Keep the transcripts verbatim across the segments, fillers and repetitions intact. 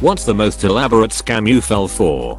What's the most elaborate scam you fell for?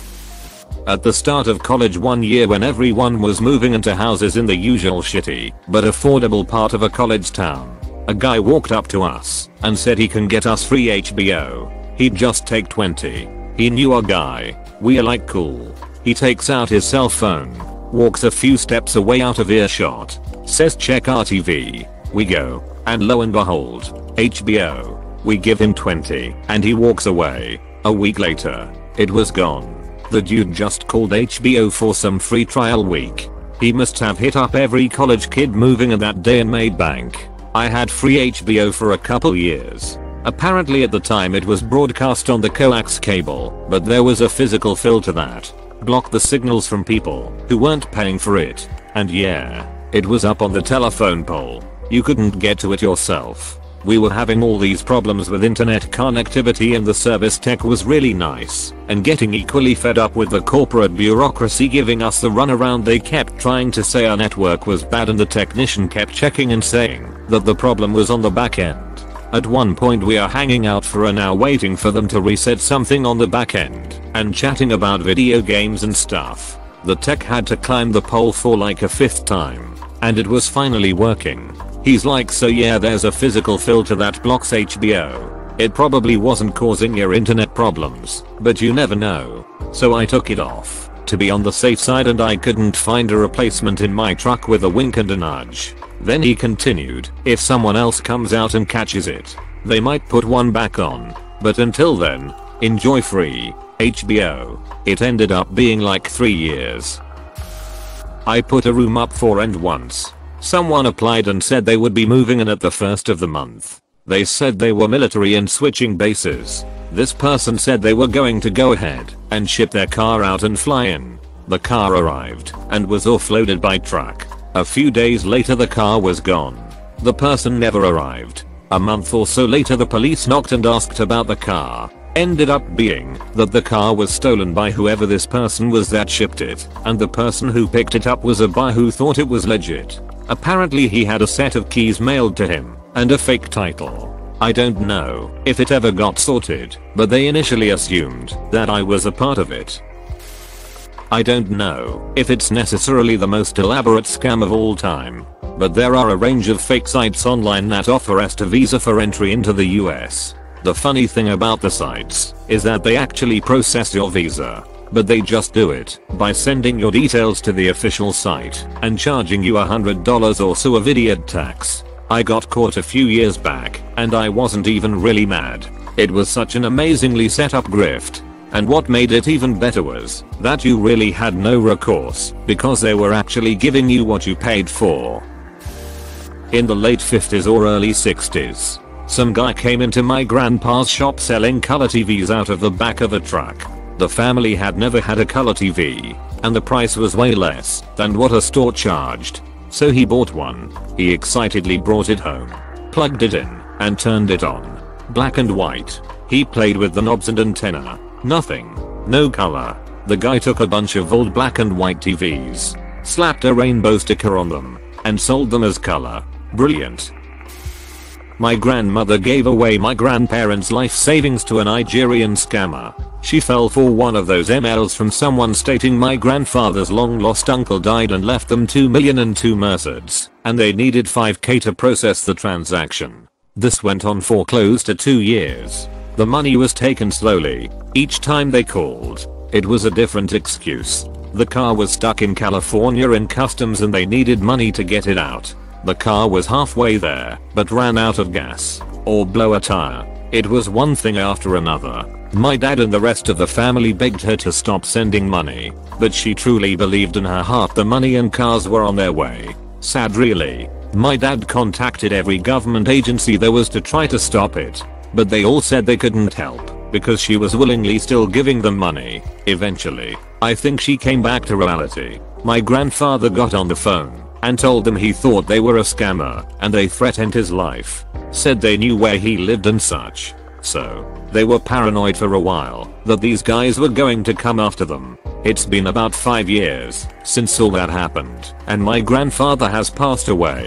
At the start of college one year when everyone was moving into houses in the usual shitty but affordable part of a college town, a guy walked up to us and said he can get us free H B O. He'd just take twenty. He knew our guy. We're like cool. He takes out his cell phone, walks a few steps away out of earshot, says check our T V. We go, and lo and behold, H B O. We give him twenty and he walks away. A week later, it was gone. The dude just called H B O for some free trial week. He must have hit up every college kid moving in that day and made bank. I had free H B O for a couple years. Apparently at the time it was broadcast on the coax cable, but there was a physical filter that blocked the signals from people who weren't paying for it. And yeah, it was up on the telephone pole. You couldn't get to it yourself. We were having all these problems with internet connectivity and the service tech was really nice, and getting equally fed up with the corporate bureaucracy giving us the runaround. They kept trying to say our network was bad and the technician kept checking and saying that the problem was on the back end. At one point we are hanging out for an hour waiting for them to reset something on the back end and chatting about video games and stuff. The tech had to climb the pole for like a fifth time, and it was finally working. He's like, so yeah, there's a physical filter that blocks H B O. It probably wasn't causing your internet problems, but you never know. So I took it off to be on the safe side and I couldn't find a replacement in my truck with a wink and a nudge. Then he continued, if someone else comes out and catches it, they might put one back on. But until then, enjoy free H B O. It ended up being like three years. I put a room up for rent once. Someone applied and said they would be moving in at the first of the month. They said they were military and switching bases. This person said they were going to go ahead and ship their car out and fly in. The car arrived and was offloaded by truck. A few days later the car was gone. The person never arrived. A month or so later the police knocked and asked about the car. Ended up being that the car was stolen by whoever this person was that shipped it, and the person who picked it up was a buyer who thought it was legit. Apparently he had a set of keys mailed to him and a fake title. I don't know if it ever got sorted, but they initially assumed that I was a part of it. I don't know if it's necessarily the most elaborate scam of all time, but there are a range of fake sites online that offer ESTA visa for entry into the U S. The funny thing about the sites is that they actually process your visa, but they just do it by sending your details to the official site and charging you a hundred dollars or so of idiot tax. I got caught a few years back and I wasn't even really mad. It was such an amazingly set up grift. And what made it even better was that you really had no recourse because they were actually giving you what you paid for. In the late fifties or early sixties, some guy came into my grandpa's shop selling color T Vs out of the back of a truck. The family had never had a color T V, and the price was way less than what a store charged. So he bought one. He excitedly brought it home, plugged it in, and turned it on. Black and white. He played with the knobs and antenna. Nothing. No color. The guy took a bunch of old black and white T Vs, slapped a rainbow sticker on them, and sold them as color. Brilliant. My grandmother gave away my grandparents' life savings to a Nigerian scammer. She fell for one of those emails from someone stating my grandfather's long lost uncle died and left them two million and two merceds, and they needed five K to process the transaction. This went on for close to two years. The money was taken slowly. Each time they called, it was a different excuse. The car was stuck in California in customs and they needed money to get it out. The car was halfway there, but ran out of gas, or blew a tire. It was one thing after another. My dad and the rest of the family begged her to stop sending money, but she truly believed in her heart the money and cars were on their way. Sad really. My dad contacted every government agency there was to try to stop it, but they all said they couldn't help because she was willingly still giving them money. Eventually, I think she came back to reality. My grandfather got on the phone and told them he thought they were a scammer and they threatened his life. Said they knew where he lived and such. So, they were paranoid for a while that these guys were going to come after them. It's been about five years since all that happened, and my grandfather has passed away.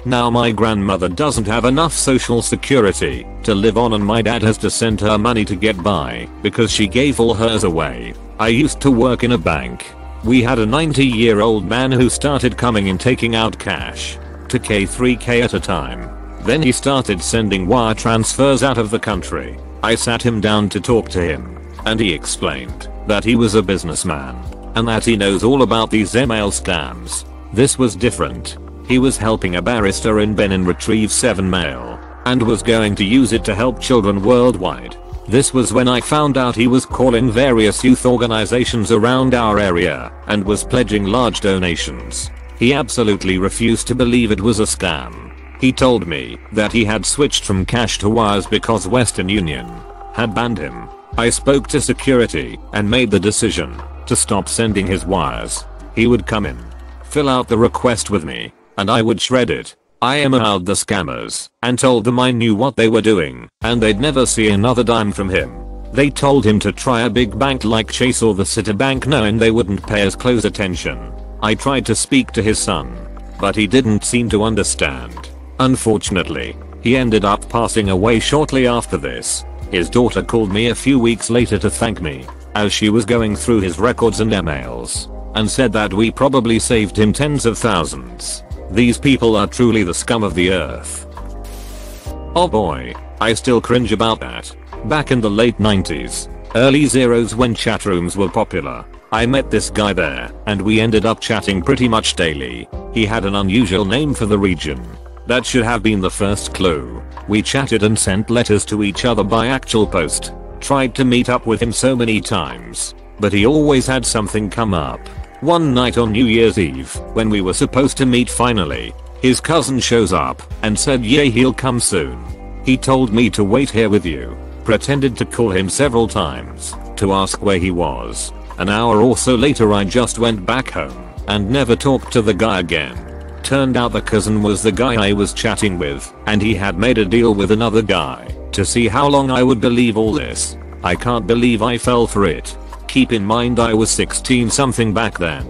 Now my grandmother doesn't have enough social security to live on and my dad has to send her money to get by because she gave all hers away. I used to work in a bank. We had a ninety year old man who started coming and taking out cash to K three K at a time. Then he started sending wire transfers out of the country. I sat him down to talk to him and he explained that he was a businessman and that he knows all about these email scams. This was different. He was helping a barrister in Benin retrieve seven mail and was going to use it to help children worldwide. This was when I found out he was calling various youth organizations around our area and was pledging large donations. He absolutely refused to believe it was a scam. He told me that he had switched from cash to wires because Western Union had banned him. I spoke to security and made the decision to stop sending his wires. He would come in, fill out the request with me, and I would shred it. I emailed the scammers and told them I knew what they were doing and they'd never see another dime from him. They told him to try a big bank like Chase or the Citibank knowing they wouldn't pay as close attention. I tried to speak to his son, but he didn't seem to understand. Unfortunately, he ended up passing away shortly after this. His daughter called me a few weeks later to thank me as she was going through his records and emails and said that we probably saved him tens of thousands. These people are truly the scum of the earth. Oh boy, I still cringe about that. Back in the late nineties, early zeros when chat rooms were popular, I met this guy there and we ended up chatting pretty much daily. He had an unusual name for the region. That should have been the first clue. We chatted and sent letters to each other by actual post. Tried to meet up with him so many times, but he always had something come up. One night on New Year's Eve, when we were supposed to meet finally, his cousin shows up and said yeah he'll come soon. He told me to wait here with you, pretended to call him several times to ask where he was. An hour or so later I just went back home and never talked to the guy again. Turned out the cousin was the guy I was chatting with and he had made a deal with another guy to see how long I would believe all this. I can't believe I fell for it. Keep in mind I was sixteen something back then.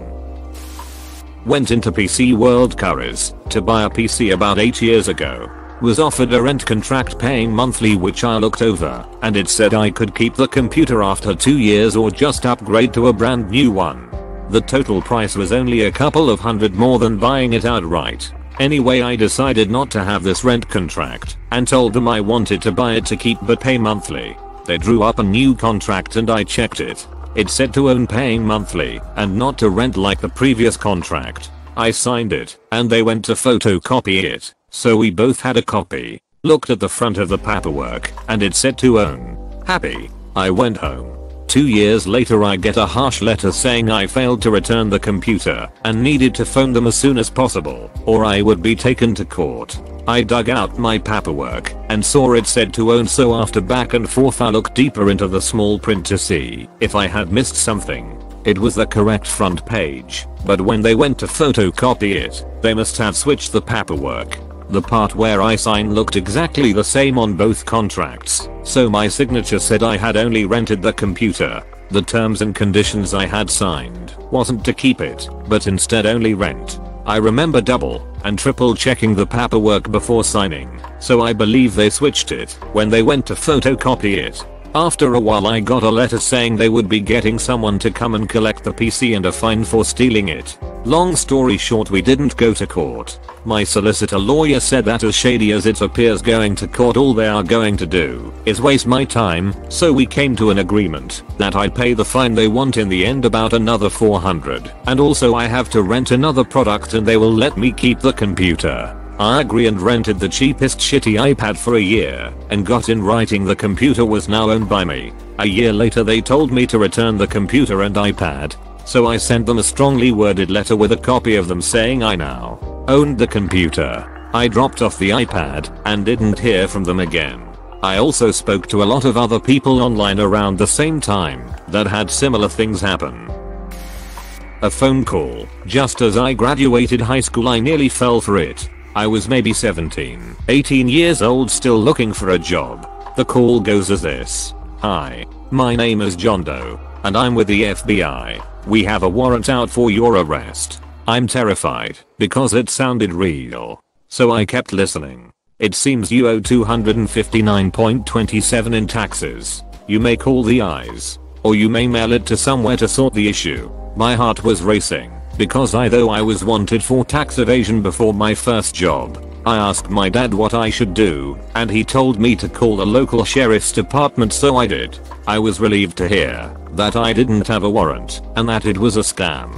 Went into P C World Currys to buy a P C about eight years ago. Was offered a rent contract paying monthly which I looked over and it said I could keep the computer after two years or just upgrade to a brand new one. The total price was only a couple of hundred more than buying it outright. Anyway, I decided not to have this rent contract and told them I wanted to buy it to keep but pay monthly. They drew up a new contract and I checked it. It said to own paying monthly and not to rent like the previous contract. I signed it and they went to photocopy it, so we both had a copy. Looked at the front of the paperwork and it said to own. Happy. I went home. Two years later I get a harsh letter saying I failed to return the computer and needed to phone them as soon as possible or I would be taken to court. I dug out my paperwork and saw it said to own, so after back and forth I looked deeper into the small print to see if I had missed something. It was the correct front page, but when they went to photocopy it, they must have switched the paperwork. The part where I signed looked exactly the same on both contracts, so my signature said I had only rented the computer. The terms and conditions I had signed wasn't to keep it, but instead only rent. I remember double and triple checking the paperwork before signing, so I believe they switched it when they went to photocopy it. After a while I got a letter saying they would be getting someone to come and collect the P C and a fine for stealing it. Long story short, we didn't go to court. My solicitor lawyer said that as shady as it appears, going to court all they are going to do is waste my time, so we came to an agreement that I'd pay the fine they want, in the end about another four hundred, and also I have to rent another product and they will let me keep the computer. I agree and rented the cheapest shitty iPad for a year and got in writing the computer was now owned by me. A year later they told me to return the computer and iPad, so I sent them a strongly worded letter with a copy of them saying I now owned the computer. I dropped off the iPad and didn't hear from them again. I also spoke to a lot of other people online around the same time that had similar things happen. A phone call. Just as I graduated high school I nearly fell for it. I was maybe seventeen, eighteen years old, still looking for a job. The call goes as this. Hi, my name is John Doe, and I'm with the F B I. We have a warrant out for your arrest. I'm terrified because it sounded real. So I kept listening. It seems you owe two hundred fifty-nine dollars and twenty-seven cents in taxes. You may call the eyes. Or you may mail it to somewhere to sort the issue. My heart was racing. Because I though I was wanted for tax evasion before my first job. I asked my dad what I should do, and he told me to call the local sheriff's department, so I did. I was relieved to hear that I didn't have a warrant and that it was a scam.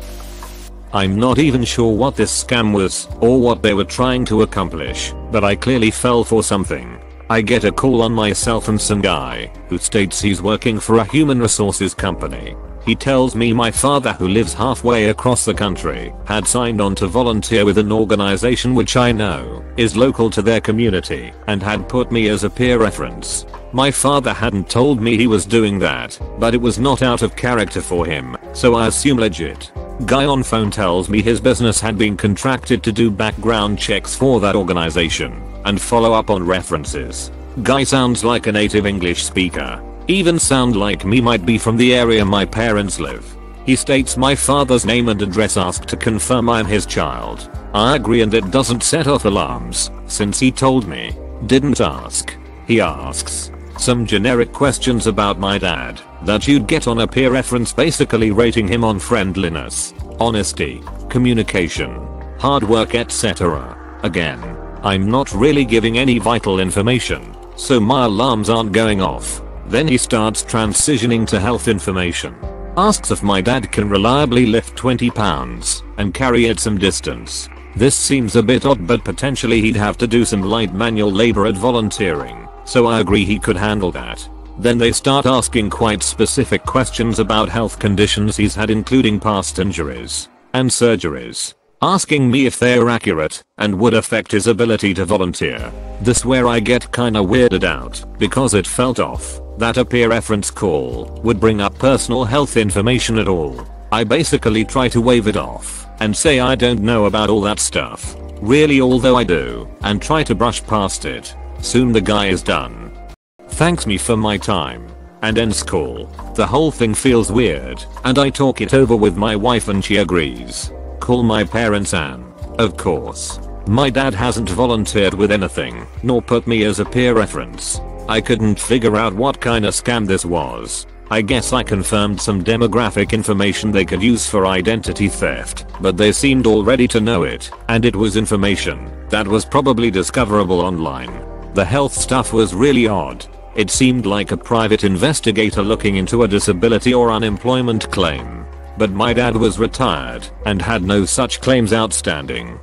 I'm not even sure what this scam was or what they were trying to accomplish, but I clearly fell for something. I get a call on my cell from some guy who states he's working for a human resources company. He tells me my father, who lives halfway across the country, had signed on to volunteer with an organization which I know is local to their community and had put me as a peer reference. My father hadn't told me he was doing that, but it was not out of character for him, so I assume legit. Guy on phone tells me his business had been contracted to do background checks for that organization and follow up on references. Guy sounds like a native English speaker. Even sound like me, might be from the area my parents live. He states my father's name and address, asked to confirm I'm his child. I agree, and it doesn't set off alarms since he told me. Didn't ask. He asks some generic questions about my dad that you'd get on a peer reference, basically rating him on friendliness, honesty, communication, hard work, et cetera. Again, I'm not really giving any vital information, so my alarms aren't going off. Then he starts transitioning to health information. Asks if my dad can reliably lift twenty pounds and carry it some distance. This seems a bit odd, but potentially he'd have to do some light manual labor at volunteering, so I agree he could handle that. Then they start asking quite specific questions about health conditions he's had, including past injuries and surgeries. Asking me if they're accurate and would affect his ability to volunteer. This where I get kinda weirded out, because it felt off that a peer reference call would bring up personal health information at all. I basically try to wave it off and say I don't know about all that stuff. Really, although I do, and try to brush past it. Soon the guy is done. Thanks me for my time and ends call. The whole thing feels weird, and I talk it over with my wife and she agrees. Call my parents, and of course, my dad hasn't volunteered with anything, nor put me as a peer reference. I couldn't figure out what kind of scam this was. I guess I confirmed some demographic information they could use for identity theft, but they seemed already to know it, and it was information that was probably discoverable online. The health stuff was really odd. It seemed like a private investigator looking into a disability or unemployment claim. But my dad was retired and had no such claims outstanding.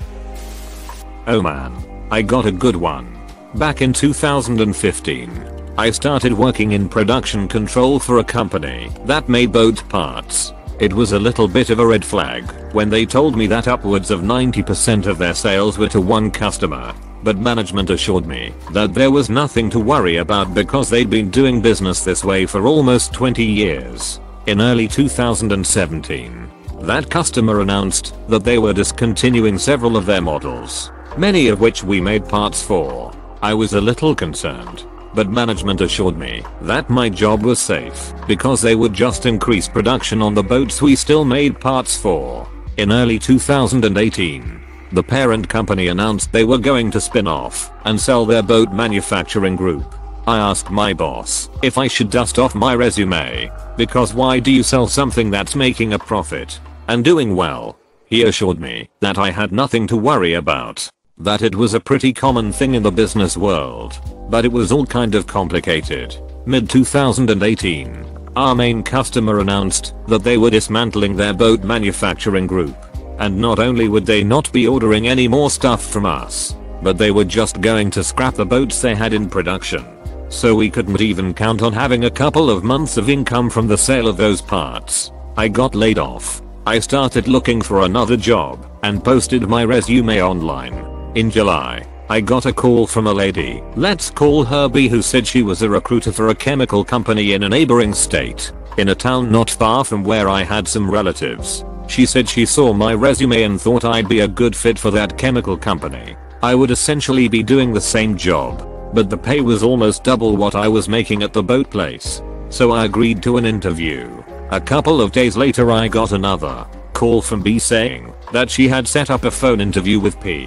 Oh man, I got a good one. Back in two thousand fifteen, I started working in production control for a company that made boat parts. It was a little bit of a red flag when they told me that upwards of ninety percent of their sales were to one customer, but management assured me that there was nothing to worry about because they'd been doing business this way for almost twenty years. In early two thousand seventeen, that customer announced that they were discontinuing several of their models, many of which we made parts for. I was a little concerned, but management assured me that my job was safe because they would just increase production on the boats we still made parts for. In early two thousand eighteen, the parent company announced they were going to spin off and sell their boat manufacturing group. I asked my boss if I should dust off my resume, because why do you sell something that's making a profit and doing well? He assured me that I had nothing to worry about, that it was a pretty common thing in the business world, but it was all kind of complicated. mid two thousand eighteen, our main customer announced that they were dismantling their boat manufacturing group, and not only would they not be ordering any more stuff from us, but they were just going to scrap the boats they had in production. So we couldn't even count on having a couple of months of income from the sale of those parts. I got laid off. I started looking for another job and posted my resume online. In July, I got a call from a lady, let's call her B, who said she was a recruiter for a chemical company in a neighboring state, in a town not far from where I had some relatives. She said she saw my resume and thought I'd be a good fit for that chemical company. I would essentially be doing the same job, but the pay was almost double what I was making at the boat place. So I agreed to an interview. A couple of days later I got another call from B saying that she had set up a phone interview with P.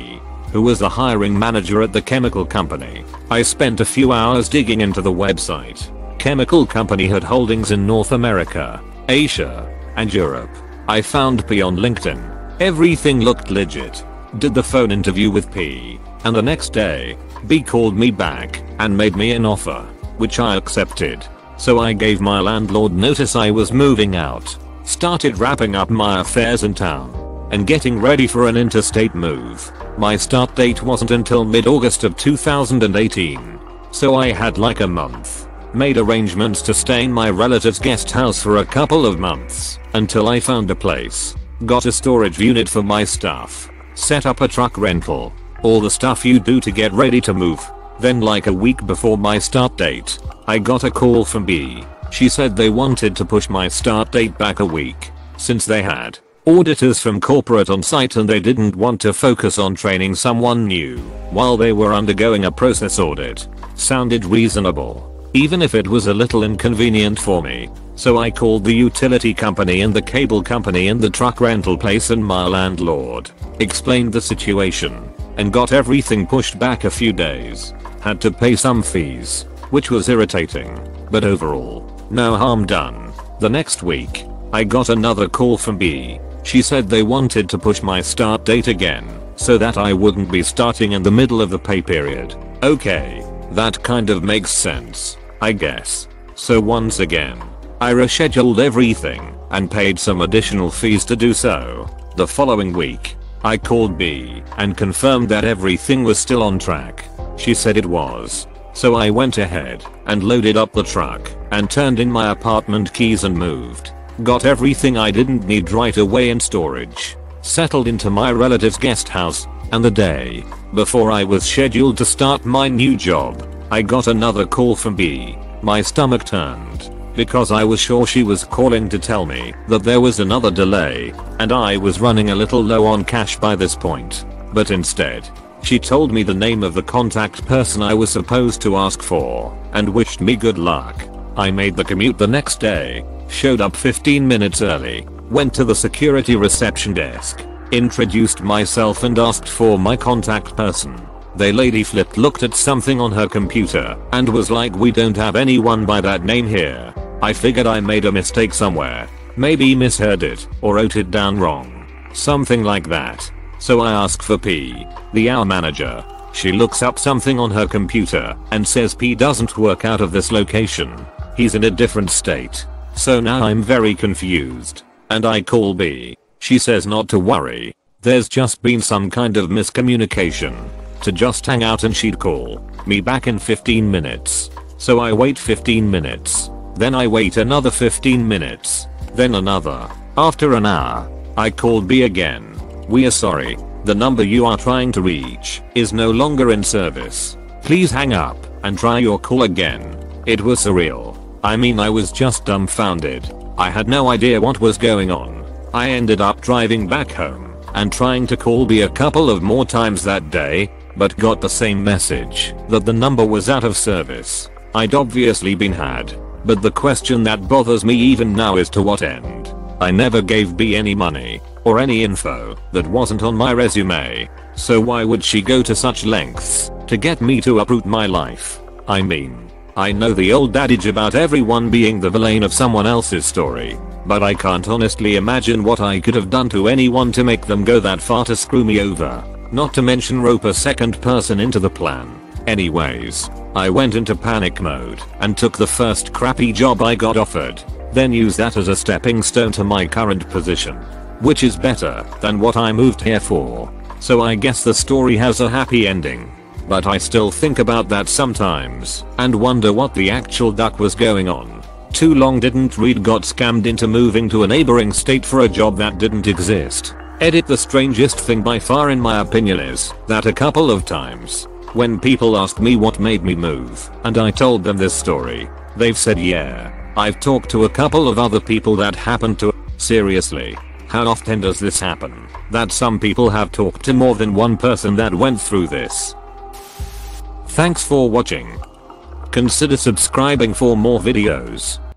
who was the hiring manager at the chemical company. I spent a few hours digging into the website. Chemical company had holdings in North America, Asia, and Europe. I found P on LinkedIn. Everything looked legit. Did the phone interview with P, and the next day, B called me back and made me an offer, which I accepted. So I gave my landlord notice I was moving out, started wrapping up my affairs in town, and getting ready for an interstate move. My start date wasn't until mid-August of two thousand eighteen, so I had like a month. Made arrangements to stay in my relative's guest house for a couple of months until I found a place. Got a storage unit for my stuff. Set up a truck rental. All the stuff you do to get ready to move. Then like a week before my start date, I got a call from B. She said they wanted to push my start date back a week since they had auditors from corporate on site and they didn't want to focus on training someone new while they were undergoing a process audit. Sounded reasonable, even if it was a little inconvenient for me. So I called the utility company and the cable company and the truck rental place and my landlord, explained the situation, and got everything pushed back a few days. Had to pay some fees, which was irritating, but overall, no harm done. The next week, I got another call from B. She said they wanted to push my start date again, so that I wouldn't be starting in the middle of the pay period. Okay, that kind of makes sense, I guess. So once again, I rescheduled everything and paid some additional fees to do so. The following week, I called B and confirmed that everything was still on track. She said it was. So I went ahead and loaded up the truck and turned in my apartment keys and moved. Got everything I didn't need right away in storage. Settled into my relative's guest house, and the day before I was scheduled to start my new job, I got another call from B. My stomach turned, because I was sure she was calling to tell me that there was another delay, and I was running a little low on cash by this point. But instead, she told me the name of the contact person I was supposed to ask for, and wished me good luck. I made the commute the next day, showed up fifteen minutes early, went to the security reception desk, introduced myself and asked for my contact person. The lady flipped, looked at something on her computer, and was like, "We don't have anyone by that name here." I figured I made a mistake somewhere. Maybe misheard it, or wrote it down wrong. Something like that. So I asked for P, the hour manager. She looks up something on her computer and says P doesn't work out of this location. He's in a different state. So now I'm very confused. And I call B. She says not to worry. There's just been some kind of miscommunication. To just hang out and she'd call me back in fifteen minutes. So I wait fifteen minutes. Then I wait another fifteen minutes. Then another. After an hour, I called B again. "We are sorry. The number you are trying to reach is no longer in service. Please hang up and try your call again." It was surreal. I mean, I was just dumbfounded. I had no idea what was going on. I ended up driving back home and trying to call B a couple of more times that day, but got the same message that the number was out of service. I'd obviously been had. But the question that bothers me even now is to what end? I never gave B any money or any info that wasn't on my resume. So why would she go to such lengths to get me to uproot my life? I mean, I know the old adage about everyone being the villain of someone else's story, but I can't honestly imagine what I could have done to anyone to make them go that far to screw me over. Not to mention rope a second person into the plan. Anyways, I went into panic mode and took the first crappy job I got offered, then used that as a stepping stone to my current position, which is better than what I moved here for. So I guess the story has a happy ending. But I still think about that sometimes and wonder what the actual duck was going on. Too long didn't read, got scammed into moving to a neighboring state for a job that didn't exist. Edit. The strangest thing by far in my opinion is that a couple of times when people ask me what made me move and I told them this story, they've said, "Yeah, I've talked to a couple of other people that happened to." Seriously, how often does this happen? That some people have talked to more than one person that went through this. Thanks for watching. Consider subscribing for more videos.